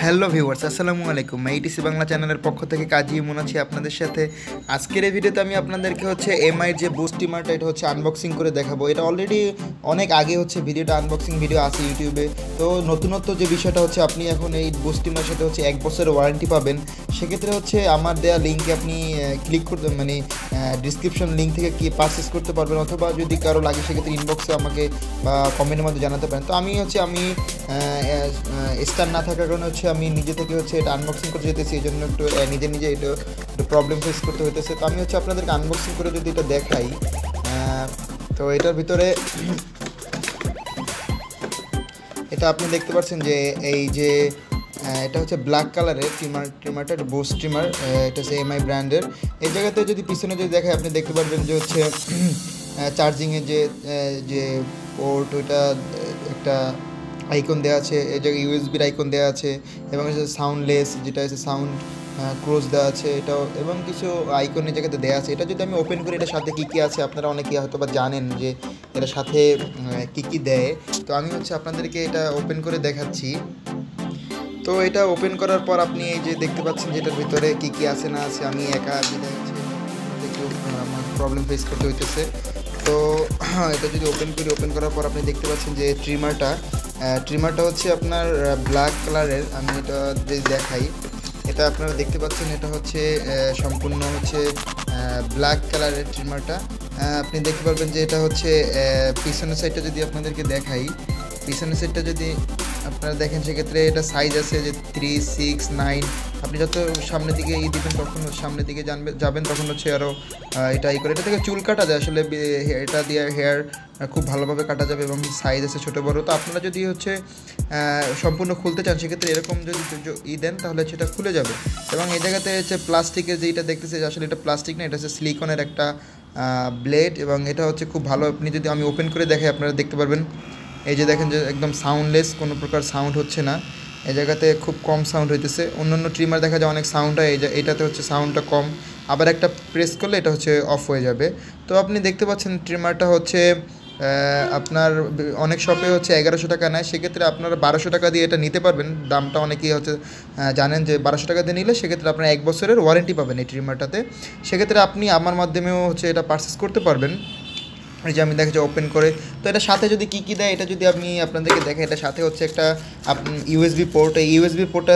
Hello viewers, আসসালামু আলাইকুম। এইটিসি বাংলা চ্যানেলের পক্ষ থেকে কাজী ইমন আছি আপনাদের সাথে। আজকের এই ভিডিওতে আমি আপনাদেরকে এমআইয়ের যে বুস্ট স্টিমারটা এটা আনবক্সিং করে দেখাবো। এটা অলরেডি অনেক আগে ভিডিওটা আনবক্সিং ভিডিও আছে ইউটিউবে। তো নতুনত্ব যে বিষয়টা আপনি এখন এই বুস্ট স্টিমারের সাথে 1 বছরের ওয়ারেন্টি পাবেন। সেক্ষেত্রে আমার দেওয়া লিঙ্কে আপনি ক্লিক করতে ডিসক্রিপশন লিঙ্ক থেকে কি পারচেস করতে পারবেন, অথবা যদি কারো লাগে সেক্ষেত্রে ইনবক্সে আমাকে বা কমেন্টের মধ্যে জানাতে পারেন। তো আমি স্টার না থাকার কারণে আমি নিজে থেকে এটা আনবক্সিং করতে যেতেছি, এই জন্য একটু নিজে এটা একটু প্রবলেম ফেস করতে হইতেছে। তো আমি আপনাদেরকে আনবক্সিং করে যদি এটা দেখাই, তো এটার ভিতরে এটা আপনি দেখতে পাচ্ছেন যে এই যে এটা ব্ল্যাক কালারের ট্রিমারটা বুস্ট ট্রিমার, এটা এমআই ব্র্যান্ডের। এই জায়গাতে যদি পিছনে যদি দেখায় আপনি দেখতে পারবেন যে চার্জিংয়ের যে পোর্ট, ওইটা একটা আইকন দেওয়া আছে, এই জায়গায় ইউএসবির আইকন দেওয়া আছে, এবং সাউন্ডলেস যেটা সাউন্ড ক্লোজ দেওয়া আছে এটাও, এবং কিছু আইকন এই জায়গাতে দেওয়া আছে। এটা যদি আমি ওপেন করি এটার সাথে কী কী আছে আপনারা অনেকেই হয়তো বা জানেন যে এটার সাথে কী কী দেয়। তো আমি আপনাদেরকে এটা ওপেন করে দেখাচ্ছি। তো এটা ওপেন করার পর আপনি এই যে দেখতে পাচ্ছেন যে এটার ভিতরে কী কী আছে না আছে। আমি একা আমার প্রবলেম ফেস করতে হইতেছে। তো এটা যদি ওপেন করার পর আপনি দেখতে পাচ্ছেন যে ট্রিমারটা আপনার ব্ল্যাক কালারের। আমি এটা যদি দেখাই, এটা আপনারা দেখতে পাচ্ছেন এটা সম্পূর্ণ ব্ল্যাক কালারের ট্রিমারটা। আপনি দেখতে পারবেন যে এটা পিছনের সাইডটা যদি আপনাদেরকে দেখাই, পিছনের সাইডটা যদি আপনারা দেখেন সেক্ষেত্রে এটা সাইজ আছে যে 3, 6, 9। আপনি যত সামনের দিকে দিবেন তখন সামনের দিকে যাবেন তখন আরও এটা করে। এটা থেকে চুল কাটা যায় আসলে, এটা দিয়ে হেয়ার খুব ভালোভাবে কাটা যাবে, এবং সাইজ আছে ছোটো বড়ো। তো আপনারা যদি সম্পূর্ণ খুলতে চান সেক্ষেত্রে এরকম যদি দেন তাহলে সেটা খুলে যাবে। এবং এই জায়গাতে প্লাস্টিকের যেটা দেখতেছে আসলে এটা প্লাস্টিক না, এটা সিলিকনের একটা ব্লেড, এবং এটা খুব ভালো। আপনি যদি আমি ওপেন করে দেখাই আপনারা দেখতে পারবেন, এই যে দেখেন যে একদম সাউন্ডলেস, কোনো প্রকার সাউন্ড হচ্ছে না। এই জায়গাতে খুব কম সাউন্ড হইতেছে। অন্যান্য ট্রিমার দেখা যায় অনেক সাউন্ড হয়, এটাতে সাউন্ডটা কম, আবার একটা প্রেস করলে এটা অফ হয়ে যাবে। তো আপনি দেখতে পাচ্ছেন ট্রিমারটা আপনার অনেক শপে 1100 টাকা নেয়, সেক্ষেত্রে আপনারা 1200 টাকা দিয়ে এটা নিতে পারবেন। দামটা অনেকেই জানেন যে 1200 টাকা দিয়ে নিলে সেক্ষেত্রে আপনারা 1 বছরের ওয়ারেন্টি পাবেন এই ট্রিমারটাতে। সেক্ষেত্রে আপনি আমার মাধ্যমেও এটা পারচেস করতে পারবেন। এই যে আমি দেখছি ওপেন করে। তো এটা সাথে যদি কী কী দেয় এটা যদি আমি আপনাদেরকে দেখে, এটা সাথে একটা ইউএসবি পোর্ট। এই ইউএসবি পোর্টটা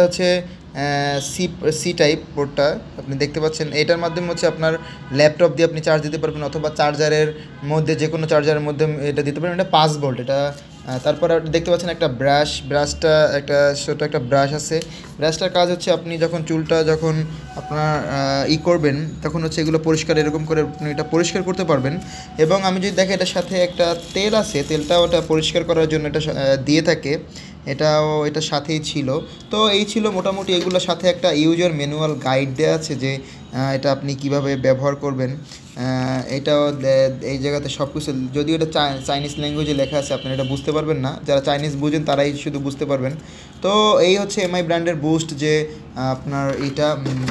সি টাইপ পোর্টটা আপনি দেখতে পাচ্ছেন। এটার মাধ্যমে আপনার ল্যাপটপ দিয়ে আপনি চার্জ দিতে পারবেন, অথবা চার্জারের মধ্যে যে কোনো চার্জারের মধ্যে এটা দিতে পারবেন। এটা 5 ভোল্ট এটা। তারপর আপনি দেখতে পাচ্ছেন একটা ব্রাশটা একটা ছোটো একটা ব্রাশ আছে। ব্রাশটার কাজ আপনি যখন চুলটা আপনার করবেন তখন এগুলো পরিষ্কার এরকম করে আপনি এটা পরিষ্কার করতে পারবেন। এবং আমি যদি দেখি এটার সাথে একটা তেল আছে, তেলটা ওটা পরিষ্কার করার জন্য এটা দিয়ে থাকে, এটার সাথেই ছিল। তো এই ছিল মোটামুটি এগুলোর সাথে একটা ইউজার ম্যানুয়াল গাইড দেওয়া আছে যে এটা আপনি কিভাবে ব্যবহার করবেন। এটাও এই জায়গাতে সব কিছু, যদিও এটা চাইনিজ ল্যাঙ্গুয়েজে লেখা আছে আপনারা এটা বুঝতে পারবেন না, যারা চাইনিজ বুঝেন তারাই শুধু বুঝতে পারবেন। তো এই এমআই ব্র্যান্ডের বুস্ট যে আপনার এটা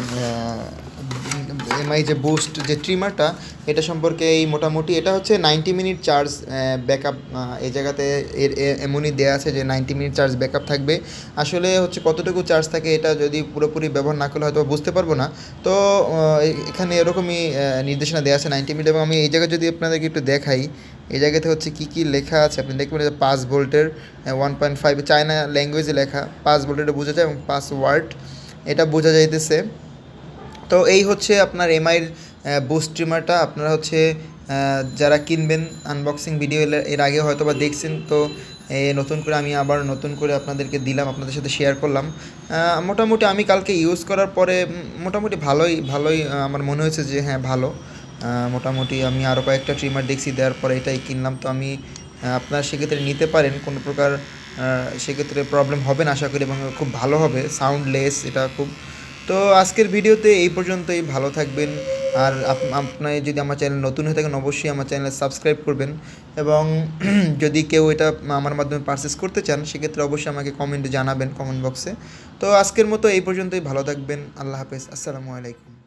এমআই যে বুস্ট যে ট্রিমারটা, এটা সম্পর্কে এই মোটামুটি এটা 90 মিনিট চার্জ ব্যাকআপ। এই জায়গাতে এমনই দেওয়া আছে যে 90 মিনিট চার্জ ব্যাকআপ থাকবে। আসলে কতটুকু চার্জ থাকে এটা যদি পুরোপুরি ব্যবহার না করলে হয়তো বুঝতে পারবো না। তো এখানে এরকমই নির্দেশনা দেওয়া আছে 90 মিনিট। এবং আমি এই জায়গায় যদি আপনাদেরকে একটু দেখাই, এই জায়গাতে কী কী লেখা আছে আপনি দেখবেন যে 5 ভোল্টের 1.5 চায়না ল্যাঙ্গুয়েজে লেখা। 5 ভোল্টের বোঝা যায়, এবং 5 ওয়াট এটা বোঝা যাইতেছে। তো এই আপনার এমআইয়ের বুস্ট ট্রিমারটা। আপনারা যারা কিনবেন, আনবক্সিং ভিডিও এর আগে হয়তো বা দেখছেন। তো নতুন করে আমি আবার নতুন করে আপনাদেরকে দিলাম, আপনাদের সাথে শেয়ার করলাম। মোটামুটি আমি কালকে ইউজ করার পরে মোটামুটি ভালোই আমার মনে হয়েছে যে হ্যাঁ ভালো। মোটামুটি আমি আরও কয়েকটা ট্রিমার দেখছি, দেওয়ার পরে এটাই কিনলাম। তো আমি আপনারা সেক্ষেত্রে নিতে পারেন, কোনো প্রকার সেক্ষেত্রে প্রবলেম হবে না আশা করি, এবং খুব ভালো হবে, সাউন্ডলেস এটা খুব। তো আজকের ভিডিওতে এই পর্যন্তই, ভালো থাকবেন। আর আপনার যদি আমার চ্যানেল নতুন হয়ে থাকেন অবশ্যই আমার চ্যানেল সাবস্ক্রাইব করবেন, এবং যদি কেউ এটা আমার মাধ্যমে পারচেস করতে চান সেক্ষেত্রে অবশ্যই আমাকে কমেন্টে জানাবেন, কমেন্ট বক্সে। তো আজকের মতো এই পর্যন্তই, ভালো থাকবেন। আল্লাহ হাফেজ, আসসালামু আলাইকুম।